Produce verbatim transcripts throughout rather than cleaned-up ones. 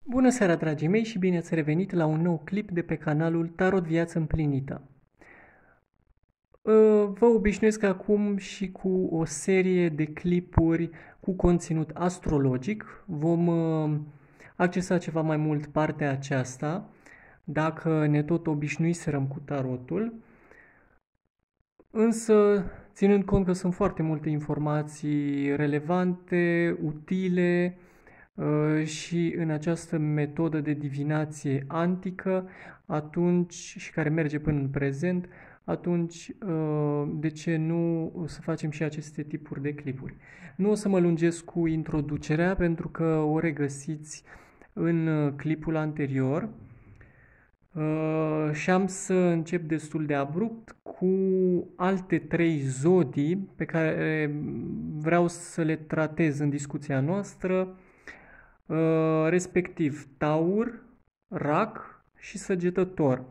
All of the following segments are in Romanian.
Bună seara, dragii mei, și bine ați revenit la un nou clip de pe canalul Tarot Viață Împlinită. Uh, Vă obișnuiesc acum și cu o serie de clipuri cu conținut astrologic. Vom uh, accesa ceva mai mult partea aceasta, dacă ne tot obișnuiserăm cu tarotul. Însă, ținând cont că sunt foarte multe informații relevante, utile, uh, și în această metodă de divinație antică, atunci, și care merge până în prezent, atunci uh, de ce nu să facem și aceste tipuri de clipuri? Nu o să mă lungesc cu introducerea pentru că o regăsiți în uh, clipul anterior. Uh, și am să încep destul de abrupt cu alte trei zodii pe care vreau să le tratez în discuția noastră, uh, respectiv Taur, Rac și Săgetător.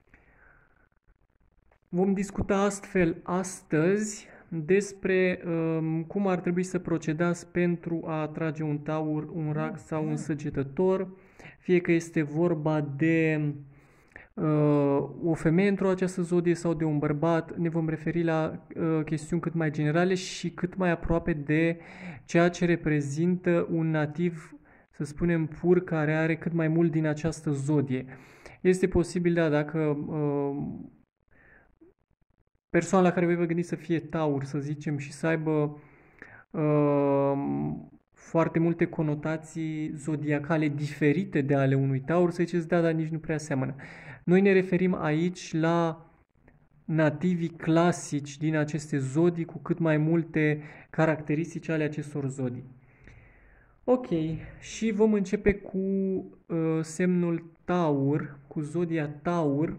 Vom discuta astfel astăzi despre um, cum ar trebui să procedați pentru a atrage un Taur, un Rac sau un Săgetător, fie că este vorba de uh, o femeie într-o această zodie sau de un bărbat. Ne vom referi la uh, chestiuni cât mai generale și cât mai aproape de ceea ce reprezintă un nativ, să spunem, pur, care are cât mai mult din această zodie. Este posibil, da, dacă uh, persoana la care voi vă gândiți să fie Taur, să zicem, și să aibă uh, foarte multe conotații zodiacale diferite de ale unui Taur, să ziceți, da, dar nici nu prea seamănă. Noi ne referim aici la nativii clasici din aceste zodii cu cât mai multe caracteristici ale acestor zodii. Ok, și vom începe cu uh, semnul Taur, cu zodia Taur.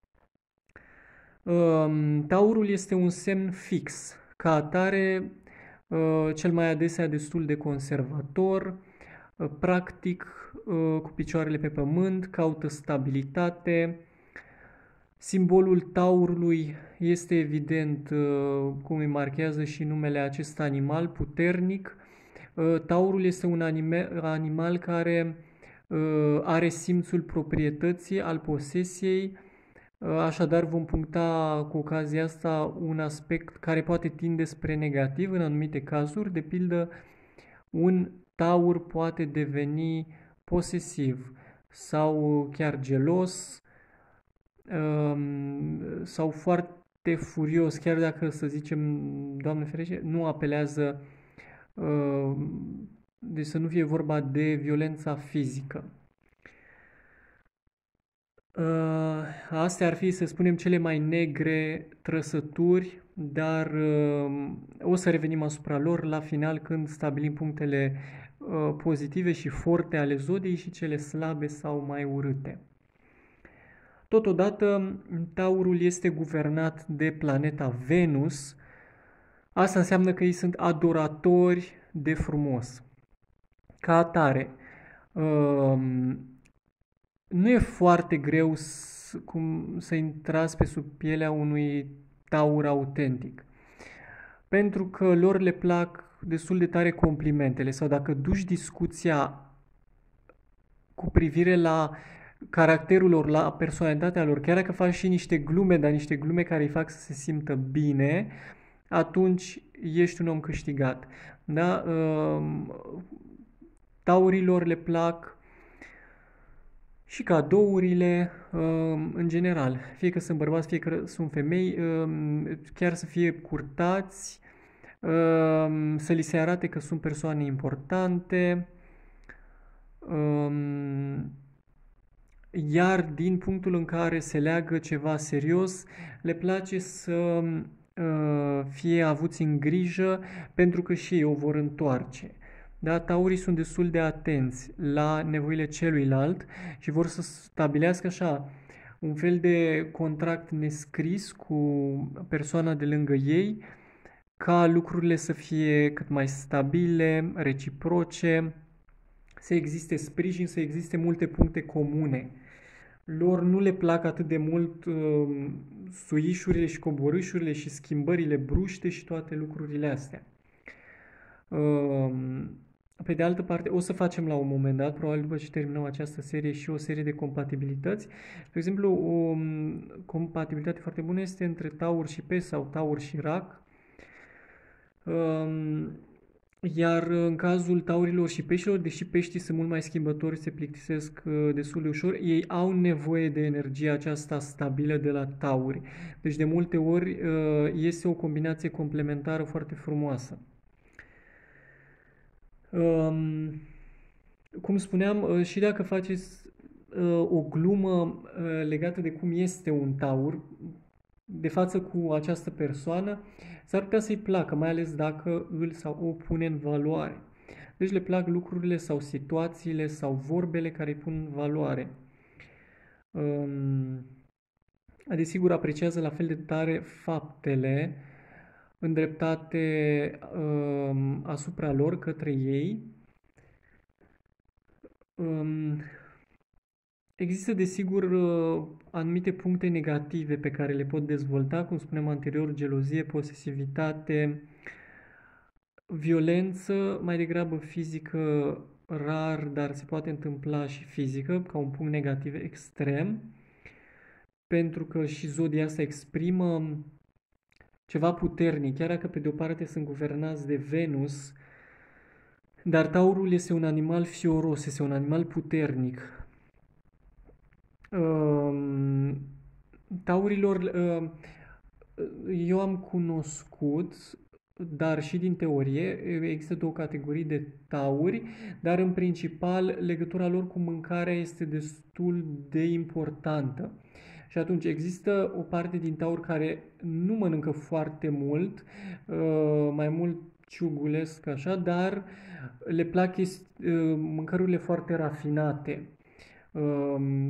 Um, Taurul este un semn fix, ca atare uh, cel mai adesea destul de conservator, uh, practic, uh, cu picioarele pe pământ, caută stabilitate. Simbolul taurului este evident, uh, cum îi marchează și numele acest animal puternic. Uh, Taurul este un anime, animal care uh, are simțul proprietății, al posesiei. Uh, Așadar, vom puncta cu ocazia asta un aspect care poate tinde spre negativ în anumite cazuri. De pildă, un taur poate deveni posesiv sau chiar gelos, um, sau foarte furios, chiar dacă, să zicem, Doamne ferește, nu apelează, uh, deci să nu fie vorba de violența fizică. Uh, Astea ar fi, să spunem, cele mai negre trăsături, dar uh, o să revenim asupra lor la final, când stabilim punctele uh, pozitive și forte ale zodiei și cele slabe sau mai urâte. Totodată, Taurul este guvernat de planeta Venus. Asta înseamnă că ei sunt adoratori de frumos. Ca atare, um, nu e foarte greu să, cum, să intrați pe sub pielea unui taur autentic, pentru că lor le plac destul de tare complimentele, sau dacă duci discuția cu privire la caracterul lor, la personalitatea lor, chiar dacă faci și niște glume, dar niște glume care îi fac să se simtă bine, atunci ești un om câștigat. Da? Ehm, Taurilor le plac și cadourile, ehm, în general, fie că sunt bărbați, fie că sunt femei, ehm, chiar să fie curtați, ehm, să li se arate că sunt persoane importante, ehm, iar din punctul în care se leagă ceva serios, le place să uh, fie avuți în grijă, pentru că și ei o vor întoarce. Da? Taurii sunt destul de atenți la nevoile celuilalt și vor să stabilească așa un fel de contract nescris cu persoana de lângă ei, ca lucrurile să fie cât mai stabile, reciproce, să existe sprijin, să existe multe puncte comune. Lor nu le plac atât de mult uh, suișurile și coborâșurile și schimbările bruște și toate lucrurile astea. Uh, Pe de altă parte, o să facem la un moment dat, probabil după ce terminăm această serie, și o serie de compatibilități. De exemplu, o compatibilitate foarte bună este între taur și pești sau taur și rac. Um, Iar în cazul taurilor și peștilor, deși peștii sunt mult mai schimbători, se plictisesc uh, destul de ușor, ei au nevoie de energia aceasta stabilă de la tauri. Deci de multe ori uh, este o combinație complementară foarte frumoasă. Um, Cum spuneam, uh, și dacă faceți uh, o glumă uh, legată de cum este un taur de față cu această persoană, s-ar putea să-i placă, mai ales dacă îl sau o pune în valoare. Deci le plac lucrurile sau situațiile sau vorbele care îi pun în valoare. Um, Desigur, apreciază la fel de tare faptele îndreptate um, asupra lor, către ei. Um, Există, desigur, uh, anumite puncte negative pe care le pot dezvolta, cum spuneam anterior, gelozie, posesivitate, violență, mai degrabă fizică, rar, dar se poate întâmpla și fizică, ca un punct negativ extrem, pentru că și zodia asta exprimă ceva puternic, chiar dacă pe de o parte sunt guvernați de Venus, dar taurul este un animal fioros, este un animal puternic. Um, Taurilor, uh, eu am cunoscut, dar și din teorie, există două categorii de tauri, dar în principal legătura lor cu mâncarea este destul de importantă. Și atunci există o parte din tauri care nu mănâncă foarte mult, uh, mai mult ciugulesc așa, dar le plac uh, mâncărurile foarte rafinate. Um,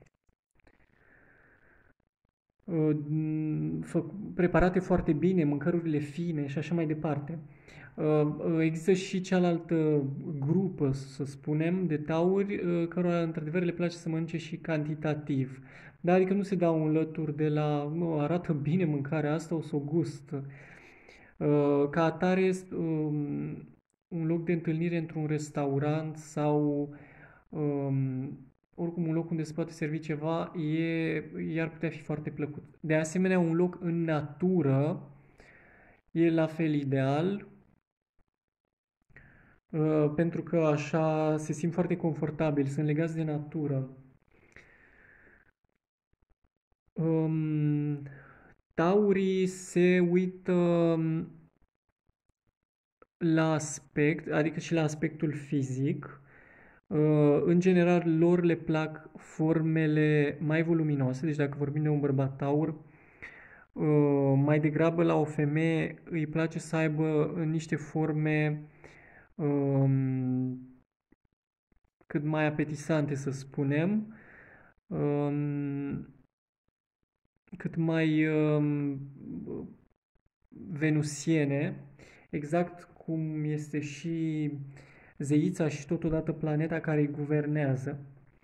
uh, Preparate foarte bine, mâncărurile fine și așa mai departe. Uh, uh, Există și cealaltă grupă, să spunem, de tauri, uh, cărora într-adevăr le place să mănânce și cantitativ. Da, adică nu se dau în lături de la, nu, arată bine mâncarea asta, o să o gust. Uh, Ca atare, um, un loc de întâlnire într-un restaurant sau um, oricum un loc unde se poate servi ceva, e, i-ar putea fi foarte plăcut. De asemenea, un loc în natură e la fel ideal, uh, pentru că așa se simt foarte confortabil, sunt legați de natură. Um, Taurii se uită la aspect, adică și la aspectul fizic. Uh, În general, lor le plac formele mai voluminoase, deci dacă vorbim de un bărbat taur, uh, mai degrabă la o femeie îi place să aibă niște forme um, cât mai apetisante, să spunem, um, cât mai um, venusiene, exact cum este și zeița și totodată planeta care îi guvernează.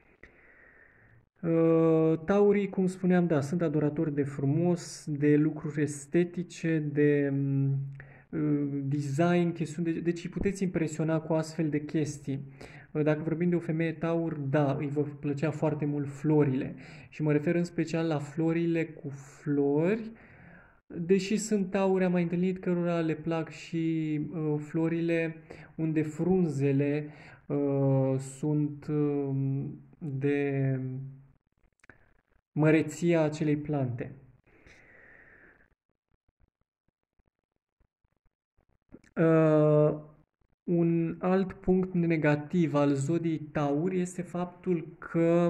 Uh, Taurii, cum spuneam, da, sunt adoratori de frumos, de lucruri estetice, de uh, design, chestiuni de, deci îi puteți impresiona cu astfel de chestii. Uh, Dacă vorbim de o femeie taur, da, îi vor plăcea foarte mult florile. Și mă refer în special la florile cu flori, deși sunt tauri, am mai întâlnit cărora le plac și uh, florile unde frunzele uh, sunt uh, de măreția acelei plante. Uh, un alt punct negativ al zodiei Taur este faptul că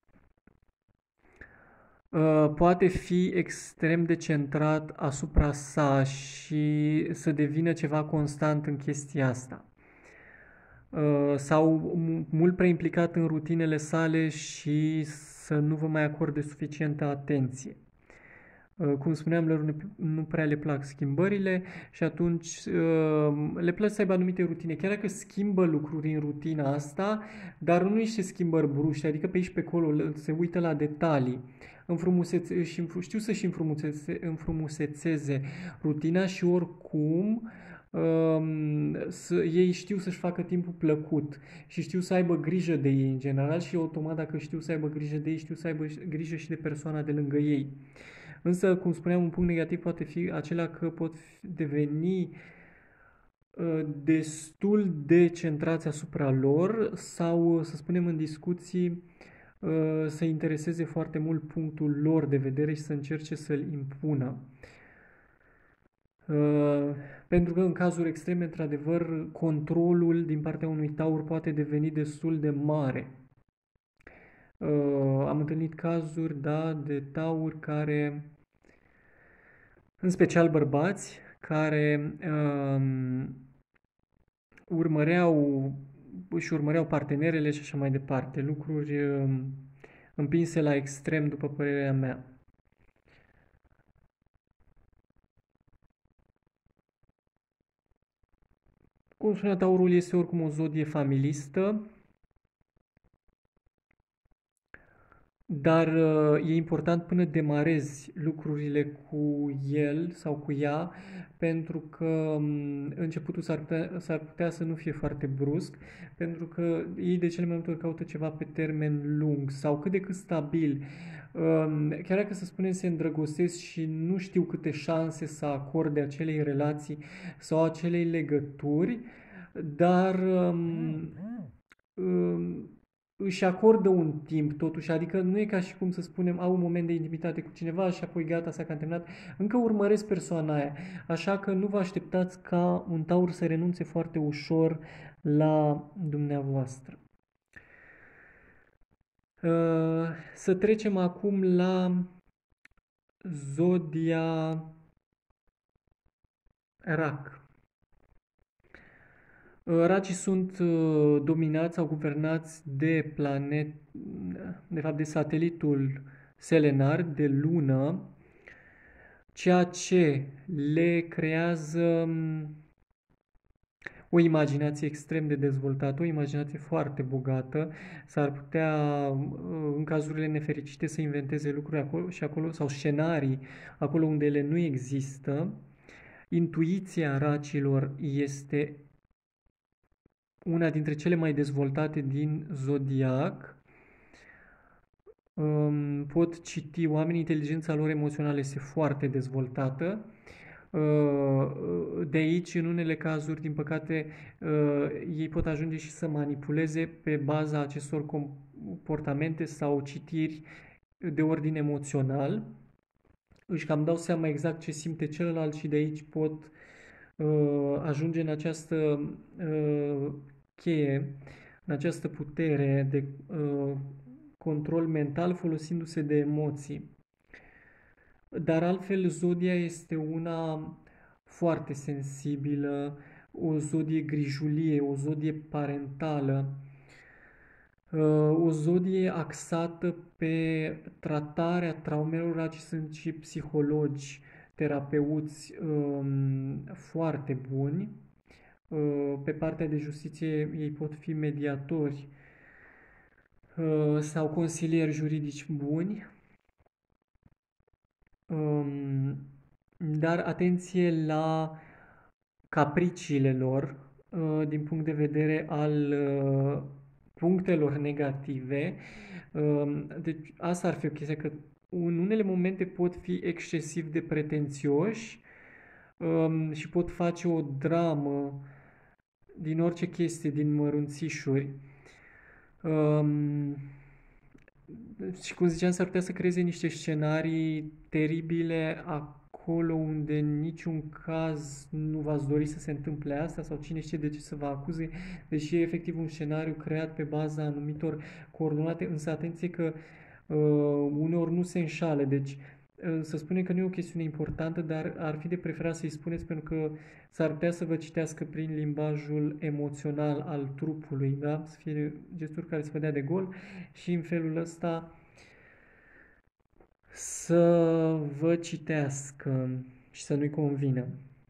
uh, poate fi extrem de centrat asupra sa și să devină ceva constant în chestia asta. Uh, sau mult prea implicat în rutinele sale și să nu vă mai acorde suficientă atenție. Uh, Cum spuneam, lor nu prea le plac schimbările și atunci uh, le place să aibă anumite rutine. Chiar dacă schimbă lucruri în rutina asta, dar nu niște schimbări bruște, adică pe aici pe acolo se uită la detalii. Înfrumusețe, și știu să-și înfrumusețe, înfrumusețeze rutina și oricum um, să, ei știu să-și facă timpul plăcut și știu să aibă grijă de ei în general și automat dacă știu să aibă grijă de ei, știu să aibă grijă și de persoana de lângă ei. Însă, cum spuneam, un punct negativ poate fi acela că pot deveni uh, destul de centrați asupra lor sau, să spunem, în discuții uh, să intereseze foarte mult punctul lor de vedere și să încerce să-l impună. Uh, pentru că în cazuri extreme, într-adevăr, controlul din partea unui taur poate deveni destul de mare. Uh, am întâlnit cazuri, da, de tauri care, în special bărbați, care um, urmăreau, își urmăreau partenerele și așa mai departe. Lucruri um, împinse la extrem, după părerea mea. Cum spunea, taurul este oricum o zodie familistă, dar uh, e important până demarezi lucrurile cu el sau cu ea, pentru că um, începutul s-ar putea, s-ar putea să nu fie foarte brusc, pentru că ei de cele mai multe ori caută ceva pe termen lung sau cât de cât stabil. Um, chiar dacă, să spunem, se îndrăgostesc și nu știu câte șanse să acorde acelei relații sau acelei legături, dar um, um, își acordă un timp totuși, adică nu e ca și cum să spunem au un moment de intimitate cu cineva și apoi gata, s-a cam terminat, încă urmăresc persoana aia, așa că nu vă așteptați ca un taur să renunțe foarte ușor la dumneavoastră. Uh, Să trecem acum la zodia Rac. Uh, Racii sunt uh, dominați sau guvernați de planet, de fapt de satelitul Selenar, de lună, ceea ce le creează um, o imaginație extrem de dezvoltată, o imaginație foarte bogată. S-ar putea, uh, în cazurile nefericite, să inventeze lucruri acolo și acolo, sau scenarii acolo unde ele nu există. Intuiția racilor este una dintre cele mai dezvoltate din zodiac. Um, pot citi oamenii, inteligența lor emoțională este foarte dezvoltată. Uh, De aici, în unele cazuri, din păcate, uh, ei pot ajunge și să manipuleze pe baza acestor comportamente sau citiri de ordin emoțional. Își cam dau seama exact ce simte celălalt și de aici pot uh, ajunge în această uh, cheie, în această putere de uh, control mental folosindu-se de emoții. Dar altfel, zodia este una foarte sensibilă, o zodie grijulie, o zodie parentală, uh, o zodie axată pe tratarea traumelor. Aici sunt și psihologi, terapeuți um, foarte buni. Uh, Pe partea de justiție ei pot fi mediatori uh, sau consilieri juridici buni. Um, Dar atenție la capriciile lor uh, din punct de vedere al uh, punctelor negative. Um, Deci asta ar fi o chestie, că în unele momente pot fi excesiv de pretențioși um, și pot face o dramă din orice chestie, din mărunțișuri. Um, și cum ziceam, s-ar putea să creeze niște scenarii teribile acolo unde în niciun caz nu v-ați dori să se întâmple asta sau cine știe de ce să vă acuze, deși e efectiv un scenariu creat pe baza anumitor coordonate, însă atenție că uh, uneori nu se înșală, deci uh, să spunem că nu e o chestiune importantă, dar ar fi de preferat să-i spuneți pentru că s-ar putea să vă citească prin limbajul emoțional al trupului, da? Să fie gesturi care să vă dea de gol și în felul ăsta să vă citească și să nu-i convină.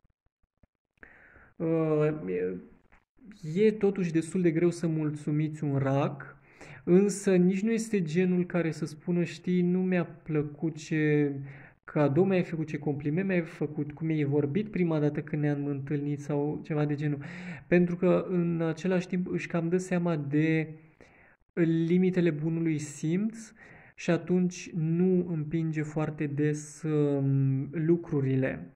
Uh, E totuși destul de greu să mulțumiți un rac, însă nici nu este genul care să spună, știi, nu mi-a plăcut ce cadou mi-ai făcut, ce compliment mi-ai făcut, cum mi-ai vorbit prima dată când ne-am întâlnit sau ceva de genul. Pentru că în același timp își cam dă seama de limitele bunului simț și atunci nu împinge foarte des um, lucrurile.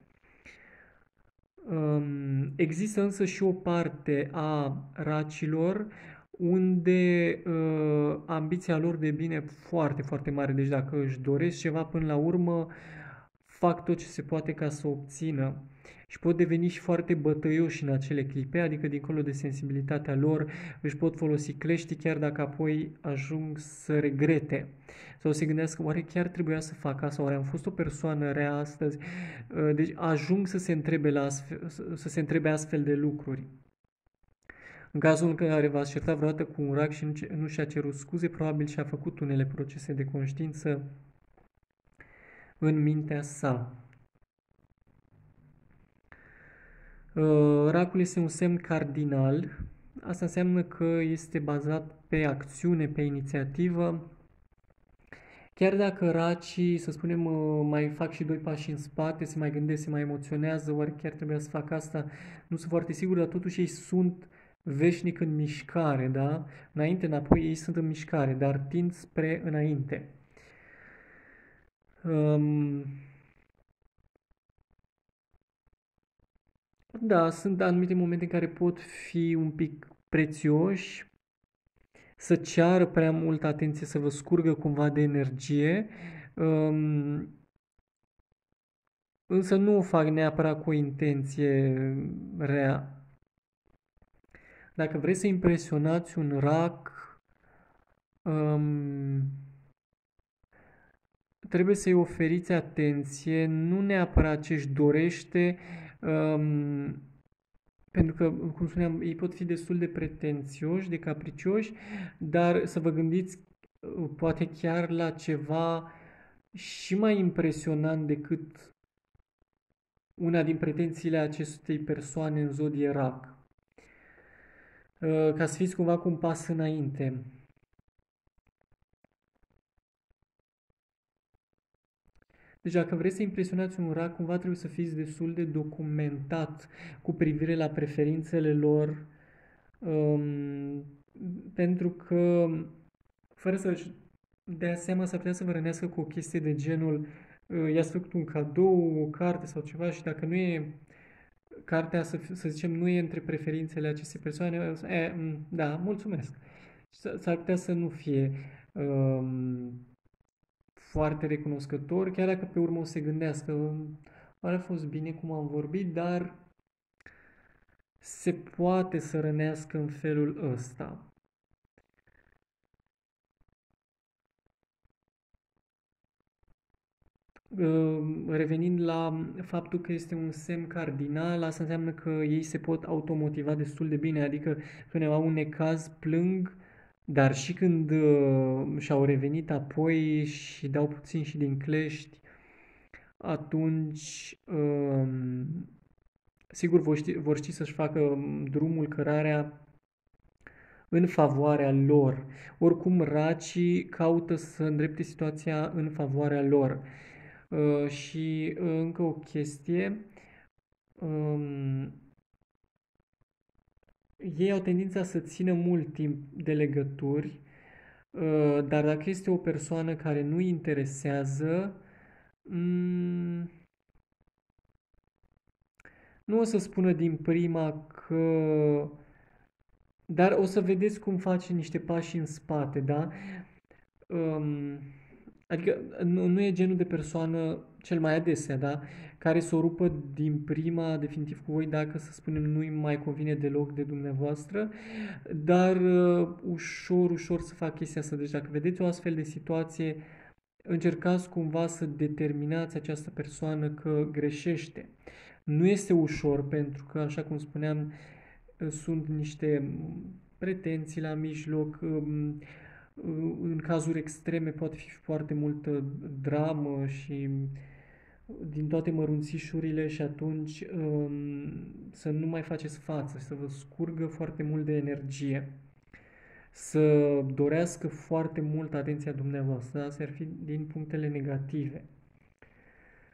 Um, există însă și o parte a racilor unde uh, ambiția lor de bine e foarte, foarte mare. Deci dacă își doresc ceva până la urmă, fac tot ce se poate ca să o obțină. Și pot deveni și foarte bătăioși în acele clipe, adică dincolo de sensibilitatea lor, își pot folosi cleștii chiar dacă apoi ajung să regrete. Sau se gândească, oare chiar trebuia să fac asta, oare am fost o persoană rea astăzi? Deci ajung să se întrebe, la astfel, să se întrebe astfel de lucruri. În cazul în care v-ați certat vreodată cu un rac și nu, nu și-a cerut scuze, probabil și-a făcut unele procese de conștiință în mintea sa. Racul este un semn cardinal. Asta înseamnă că este bazat pe acțiune, pe inițiativă. Chiar dacă racii, să spunem, mai fac și doi pași în spate, se mai gândesc, se mai emoționează, oare chiar trebuia să fac asta, nu sunt foarte sigur, dar totuși ei sunt veșnic în mișcare, da? Înainte, înapoi, ei sunt în mișcare, dar tind spre înainte. Um, da, sunt anumite momente în care pot fi un pic prețioși, să ceară prea multă atenție, să vă scurgă cumva de energie, um, însă nu o fac neapărat cu o intenție rea. Dacă vreți să impresionați un rac, um, trebuie să-i oferiți atenție, nu neapărat ce își dorește, um, pentru că, cum spuneam, ei pot fi destul de pretențioși, de capricioși, dar să vă gândiți poate chiar la ceva și mai impresionant decât una din pretențiile acestei persoane în zodie rac. Ca să fiți cumva cu un pas înainte. Deci dacă vreți să impresionați un rac, cumva trebuie să fiți destul de documentat cu privire la preferințele lor, um, pentru că fără să-și dea seama s-ar putea să vă rănească cu o chestie de genul uh, i-ați făcut un cadou, o carte sau ceva și dacă nu e cartea, să, să zicem, nu e între preferințele acestei persoane, e, da, mulțumesc. S-ar putea să nu fie um, foarte recunoscător, chiar dacă pe urmă o se gândească, a fost bine cum am vorbit, dar se poate să rănească în felul ăsta. Revenind la faptul că este un semn cardinal, asta înseamnă că ei se pot automotiva destul de bine, adică spunem, au un necaz, plâng, dar și când uh, și-au revenit apoi și dau puțin și din clești, atunci um, sigur vor ști, vor ști să-și facă drumul, cărarea în favoarea lor. Oricum, racii caută să îndrepte situația în favoarea lor. Uh, și uh, încă o chestie, um, ei au tendința să țină mult timp de legături, uh, dar dacă este o persoană care nu interesează, um, nu o să spună din prima că... Dar o să vedeți cum face niște pași în spate, da? Um, adică nu, nu e genul de persoană cel mai adesea, da? Care să o rupă din prima definitiv cu voi dacă, să spunem, nu-i mai convine deloc de dumneavoastră, dar uh, ușor, ușor să fac chestia asta. Deci dacă vedeți o astfel de situație, încercați cumva să determinați această persoană că greșește. Nu este ușor pentru că, așa cum spuneam, sunt niște pretenții la mijloc, în cazuri extreme poate fi foarte multă dramă și din toate mărunțișurile și atunci să nu mai faceți față, să vă scurgă foarte mult de energie, să dorească foarte mult atenția dumneavoastră. Astea ar fi din punctele negative.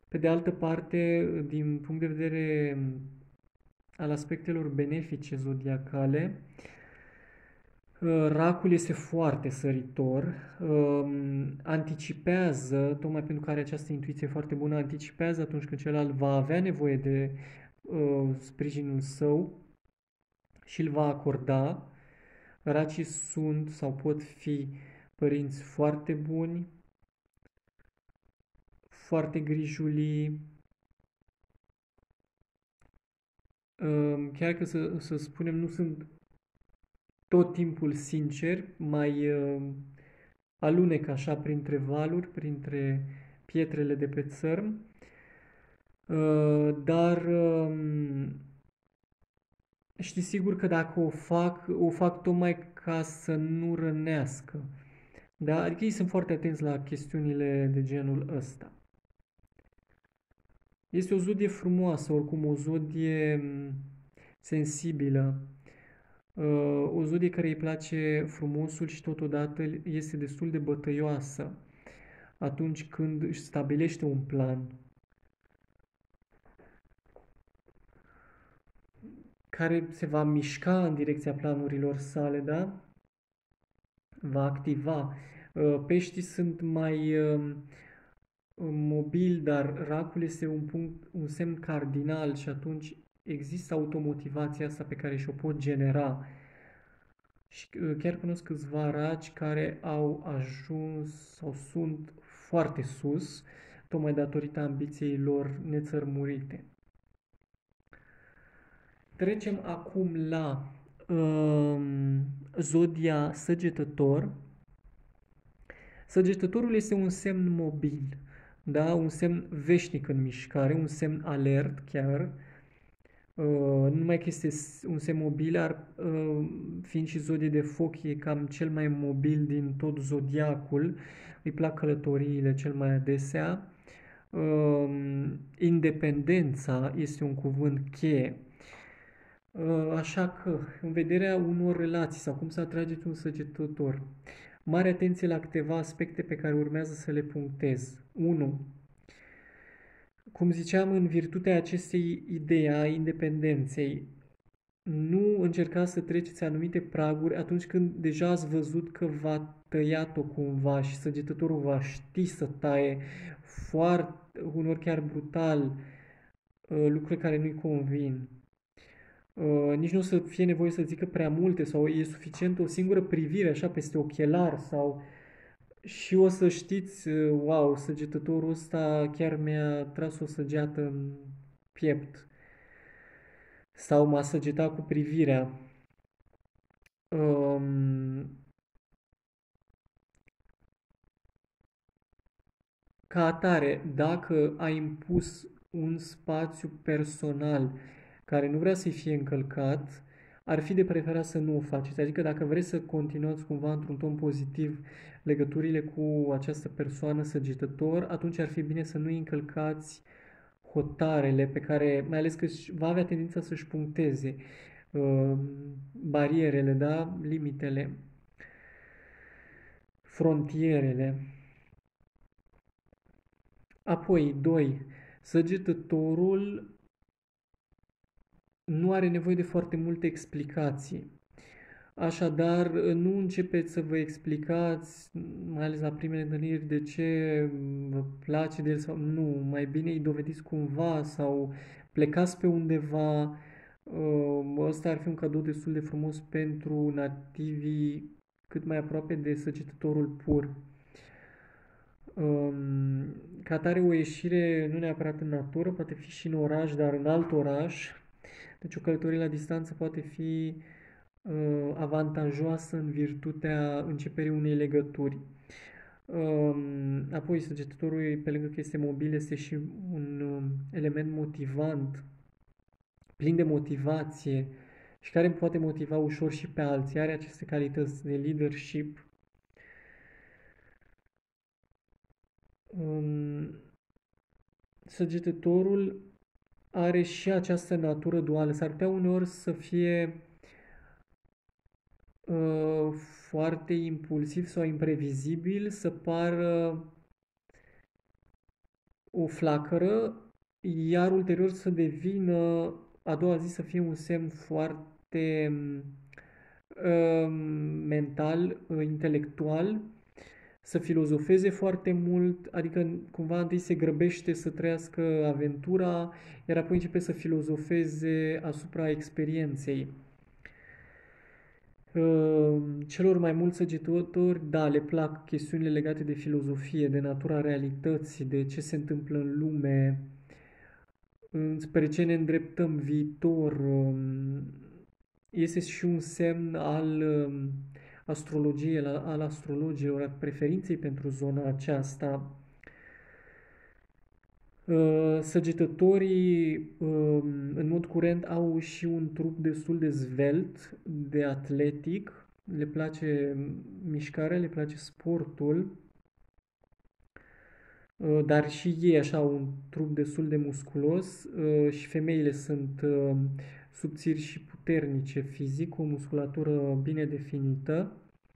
Pe de altă parte, din punct de vedere al aspectelor benefice zodiacale, uh, racul este foarte săritor, um, anticipează, tocmai pentru că are această intuiție foarte bună, anticipează atunci când celălalt va avea nevoie de uh, sprijinul său și îl va acorda. Racii sunt sau pot fi părinți foarte buni, foarte grijulii, um, chiar că să, să spunem nu sunt tot timpul sinceri, mai uh, alunec așa printre valuri, printre pietrele de pe țărm, uh, dar um, știi sigur că dacă o fac, o fac tocmai ca să nu rănească. Da? Adică ei sunt foarte atenți la chestiunile de genul ăsta. Este o zodie frumoasă, oricum o zodie mm, sensibilă, uh, o zodie care îi place frumosul și totodată este destul de bătăioasă atunci când își stabilește un plan care se va mișca în direcția planurilor sale, da? Va activa. Uh, Peștii sunt mai uh, mobil, dar racul este un punct, un semn cardinal și atunci există automotivația asta pe care și-o pot genera. Și uh, chiar cunosc câțiva raci care au ajuns sau sunt foarte sus, tocmai datorită ambiției lor nețărmurite. Trecem acum la um, zodia Săgetător. Săgetătorul este un semn mobil, da? Un semn veșnic în mișcare, un semn alert chiar. Uh, nu numai că este un semn mobil, ar, uh, fiind și zodie de foc, e cam cel mai mobil din tot zodiacul. Îi plac călătoriile cel mai adesea. Uh, independența este un cuvânt cheie. Uh, așa că, în vederea unor relații sau cum să atrageți un săgetător, mare atenție la câteva aspecte pe care urmează să le punctez. unu. Cum ziceam, în virtutea acestei idei a independenței, nu încercați să treceți anumite praguri atunci când deja ați văzut că v-a tăiat-o cumva și săgetătorul va ști să taie foarte, unor chiar brutal, uh, lucruri care nu-i convin. Uh, nici nu o să fie nevoie să zică prea multe sau e suficient o singură privire așa peste ochelar sau și o să știți, uh, wow, săgetătorul ăsta chiar mi-a tras o săgeată în piept sau m-a săgetat cu privirea. Um, Ca atare, dacă ai impus un spațiu personal care nu vrea să-i fie încălcat, ar fi de preferat să nu o faceți. Adică dacă vreți să continuați cumva într-un ton pozitiv legăturile cu această persoană săgetător, atunci ar fi bine să nu încălcați hotarele pe care, mai ales că va avea tendința să-și puncteze uh, barierele, da? Limitele, frontierele. Apoi, doi. Săgetătorul nu are nevoie de foarte multe explicații. Așadar, nu începeți să vă explicați, mai ales la primele întâlniri, de ce vă place de el sau nu. Mai bine îi dovediți cumva sau plecați pe undeva. Ăsta ar fi un cadou destul de frumos pentru nativii cât mai aproape de săgetătorul pur. Um, ca atare o ieșire nu neapărat în natură, poate fi și în oraș, dar în alt oraș. Deci o călătorie la distanță poate fi uh, avantajoasă în virtutea începerii unei legături. Um, apoi, săgetătorul, pe lângă că este mobil, este și un um, element motivant, plin de motivație și care poate motiva ușor și pe alții. Are aceste calități de leadership. Um, Săgetătorul are și această natură duală. S-ar putea uneori să fie uh, foarte impulsiv sau imprevizibil, să pară o flacără, iar ulterior să devină, a doua zi să fie un semn foarte uh, mental, uh, intelectual, să filozofeze foarte mult, adică cumva întâi se grăbește să trăiască aventura, iar apoi începe să filozofeze asupra experienței. Uh, Celor mai mulți săgetători, da, le plac chestiunile legate de filozofie, de natura realității, de ce se întâmplă în lume, spre ce ne îndreptăm viitor. um, Este și un semn al um, astrologiei, al astrologilor, al preferinței pentru zona aceasta. Uh, Săgetătorii, um, în mod curent, au și un trup destul de zvelt, de atletic, le place mișcarea, le place sportul, uh, dar și ei așa au un trup destul de musculos, uh, și femeile sunt uh, subțiri și puternice fizic, cu o musculatură bine definită.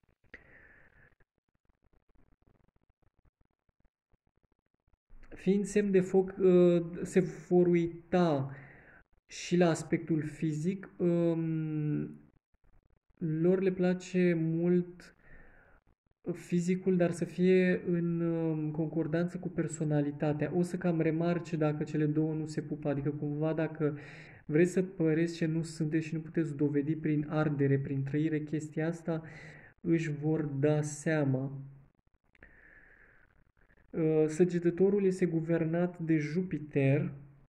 Fiind semn de foc, uh, se vor uita și la aspectul fizic. Um, lor le place mult fizicul, dar să fie în um, concordanță cu personalitatea. O să cam remarce dacă cele două nu se pupă, adică cumva dacă vreți să păreți ce nu sunteți și nu puteți dovedi prin ardere, prin trăire chestia asta, își vor da seama. Uh, Săgetătorul este guvernat de Jupiter.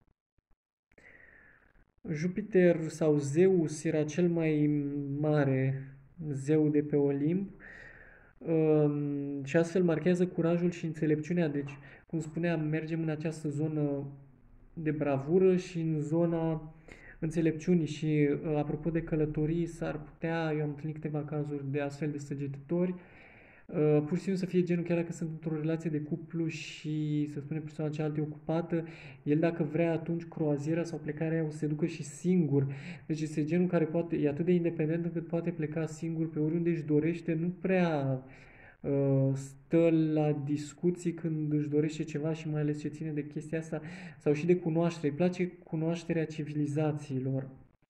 Jupiter sau Zeus era cel mai mare zeu de pe Olimp. Um, și astfel marchează curajul și înțelepciunea. Deci, cum spuneam, mergem în această zonă de bravură și în zona înțelepciunii. Și uh, apropo de călătorii, s-ar putea, eu am întâlnit câteva cazuri de astfel de săgetători, uh, pur și simplu să fie genul, chiar dacă sunt într-o relație de cuplu și, să spunem, persoana cealaltă e ocupată, el dacă vrea atunci croaziera sau plecarea o să se ducă și singur. Deci este genul care poate, e atât de independent încât poate pleca singur pe oriunde își dorește, nu prea uh, stă la discuții când își dorește ceva și mai ales ce ține de chestia asta sau și de cunoaștere. Îi place cunoașterea civilizațiilor.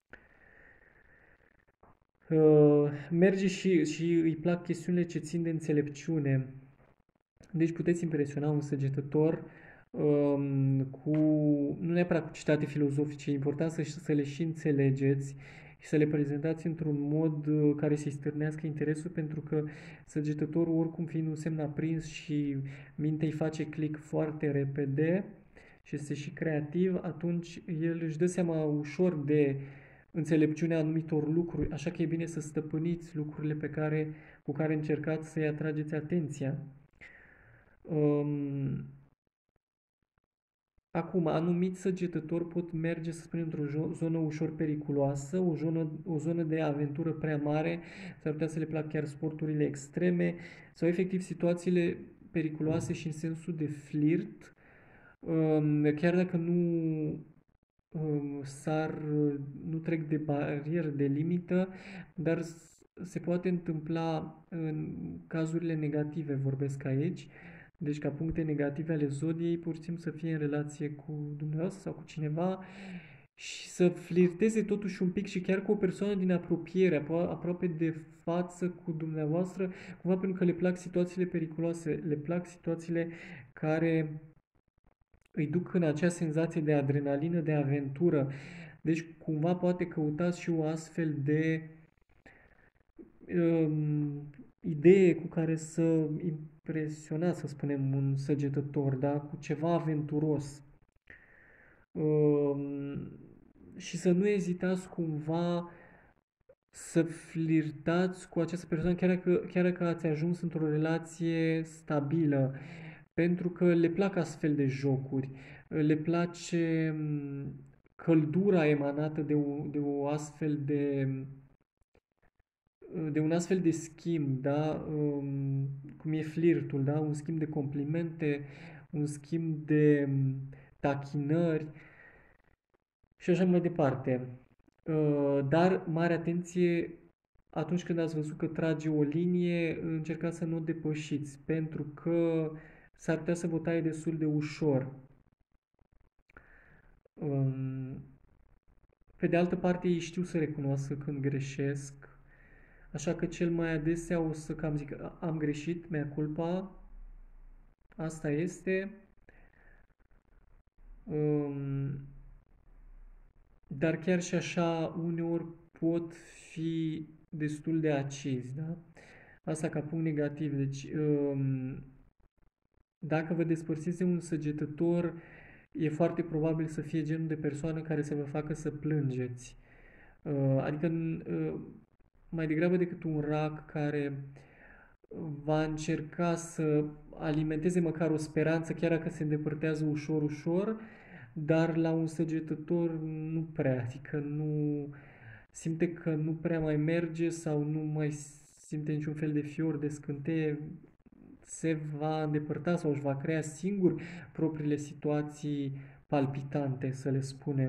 Uh, merge și, și îi plac chestiunile ce țin de înțelepciune. Deci puteți impresiona un săgetător um, cu, nu neapărat cu citate filozofice, e important să, să le și înțelegeți și să le prezentați într-un mod uh, care să-i stârnească interesul, pentru că săgetătorul, oricum fiind un semn aprins și mintea îi face click foarte repede și este și creativ, atunci el își dă seama ușor de înțelepciunea anumitor lucruri, așa că e bine să stăpâniți lucrurile pe care, cu care încercați să-i atrageți atenția. Um, Acum, anumiți săgetători pot merge, să spunem, într-o zonă ușor periculoasă, o zonă, o zonă de aventură prea mare, s-ar putea să le plac chiar sporturile extreme sau efectiv situațiile periculoase și în sensul de flirt, um, chiar dacă nu um, s-ar, nu trec de barieră, de limită, dar se poate întâmpla în cazurile negative, vorbesc aici, deci ca puncte negative ale zodiei, pur și simplu să fie în relație cu dumneavoastră sau cu cineva și să flirteze totuși un pic și chiar cu o persoană din apropiere, apro- aproape de față cu dumneavoastră, cumva pentru că le plac situațiile periculoase, le plac situațiile care îi duc în acea senzație de adrenalină, de aventură. Deci cumva poate căutați și o astfel de um, idee cu care să impresionați, să spunem, un săgetător, da? Cu ceva aventuros. Um, și să nu ezitați cumva să flirtați cu această persoană, chiar dacă, chiar dacă ați ajuns într-o relație stabilă, pentru că le plac astfel de jocuri, le place um, căldura emanată de o, de o astfel de de un astfel de schimb, da? Um, cum e flirtul, da? Un schimb de complimente, un schimb de um, tachinări și așa mai departe. Uh, dar mare atenție atunci când ați văzut că trage o linie, încercați să nu o depășiți, pentru că s-ar putea să vă taie destul de ușor. Um, Pe de altă parte, ei știu să recunoască când greșesc, așa că cel mai adesea o să cam zic, am greșit, mea culpa, asta este, um, dar chiar și așa uneori pot fi destul de acizi, da? Asta ca punct negativ. Deci, um, dacă vă despărțiți de un săgetător, e foarte probabil să fie genul de persoană care să vă facă să plângeți. Uh, adică uh, mai degrabă decât un rac care va încerca să alimenteze măcar o speranță, chiar dacă se îndepărtează ușor, ușor, dar la un săgetător nu prea, adică nu simte că nu prea mai merge sau nu mai simte niciun fel de fior, de scânteie, se va îndepărta sau își va crea singur propriile situații palpitante, să le spunem.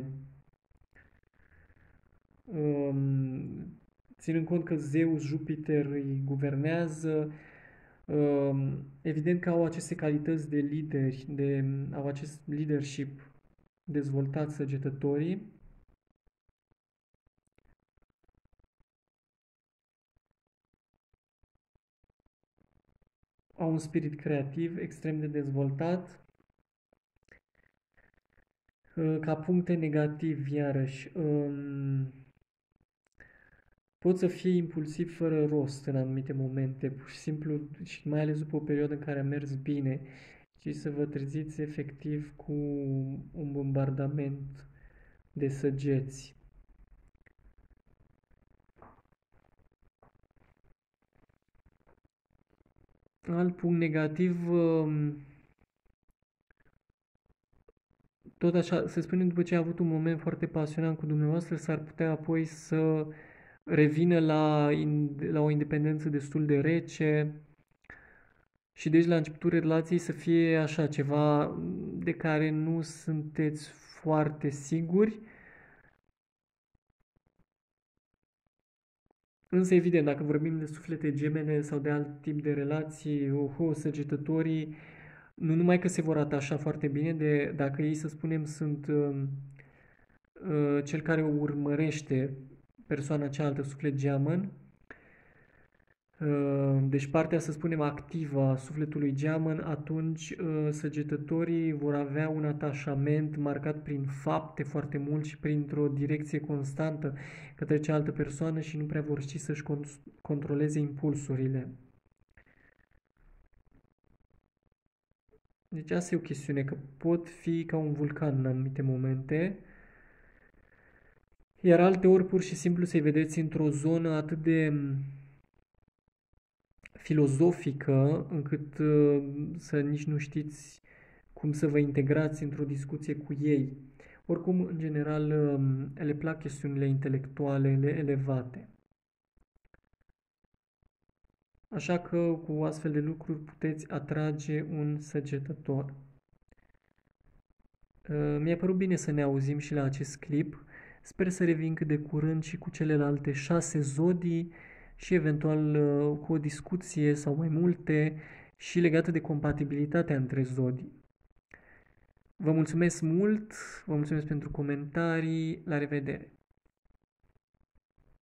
Um, Ținând cont că Zeus, Jupiter îi guvernează, um, evident că au aceste calități de lideri, de, au acest leadership dezvoltat săgetătorii, au un spirit creativ extrem de dezvoltat. Uh, Ca puncte negativ, iarăși, um, pot să fie impulsiv fără rost în anumite momente, pur și simplu, și mai ales după o perioadă în care a mers bine, și să vă treziți efectiv cu un bombardament de săgeți. Alt punct negativ, um, tot așa, se spune după ce a avut un moment foarte pasionant cu dumneavoastră, s-ar putea apoi să revină la, la o independență destul de rece și deci la începutul relației să fie așa ceva de care nu sunteți foarte siguri. Însă, evident, dacă vorbim de suflete gemene sau de alt tip de relații, oho, săgetătorii, nu numai că se vor atașa foarte bine, de, dacă ei, să spunem, sunt uh, uh, cel care urmărește persoana cealaltă, suflet geamăn, uh, deci partea, să spunem, activă a sufletului geamăn, atunci uh, săgetătorii vor avea un atașament marcat prin fapte foarte mult și printr-o direcție constantă către cealaltă persoană și nu prea vor ști să-și con- controleze impulsurile. Deci asta e o chestiune, că pot fi ca un vulcan în anumite momente, iar alte ori pur și simplu să-i vedeți într-o zonă atât de filozofică încât uh, să nici nu știți cum să vă integrați într-o discuție cu ei. Oricum, în general, um, le plac chestiunile intelectuale elevate. Așa că cu astfel de lucruri puteți atrage un săgetător. Uh, Mi-a părut bine să ne auzim și la acest clip. Sper să revin cât de curând și cu celelalte șase zodii și eventual uh, cu o discuție sau mai multe și legată de compatibilitatea între zodii. Vă mulțumesc mult, vă mulțumesc pentru comentarii, la revedere!